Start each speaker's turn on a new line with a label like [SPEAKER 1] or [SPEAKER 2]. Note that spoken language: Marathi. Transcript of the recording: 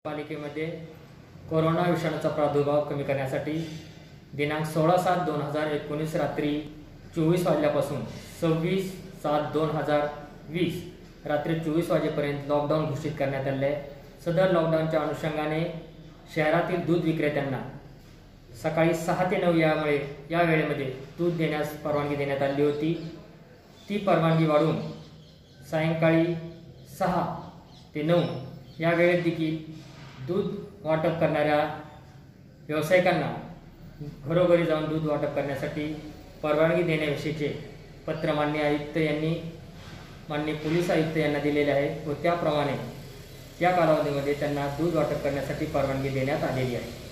[SPEAKER 1] पालिकेमध्ये कोरोना विषाणूचा प्रादुर्भाव कमी करण्यासाठी दिनांक 16/7/2019 रात्री 24 वाजल्यापासून 26/7/2020 रात्री 24 वाजेपर्यंत लॉकडाऊन घोषित करण्यात आले आहे। सदर लॉकडाऊनच्या अनुषंगाने शहरातील दूध विक्रेत्यांना सकाळी 6 ते 9 या वेळेमध्ये दूध देण्यास परवानगी देण्यात आली होती। ती परवानगी वाढवून सायंकाळी 6 ते 9 या वेळेत देखील दूध वाटप करणाऱ्या व्यावसायिकांना घरोघरी जाऊन दूध वाटप करण्यासाठी परवानगी देण्याविषयीचे पत्र माननीय आयुक्त यांनी माननीय पोलीस आयुक्त यांना दिलेले आहे व त्याप्रमाणे त्या कालावधीमध्ये त्यांना दूध वाटप करण्यासाठी परवानगी देण्यात आलेली आहे।